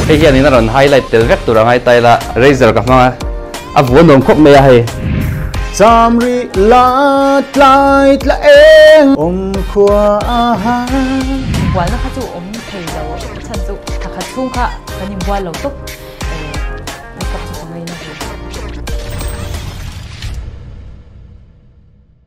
cái hiện nó còn highlight từ vết tụi nó hay tay là razor cả mà vốn đồng khóc mẹ hay Samri la tlai tla eng khua ha Wal na khachu thei lo chan chu thakha chung kha kanim wal lo tok makeup chu ngai na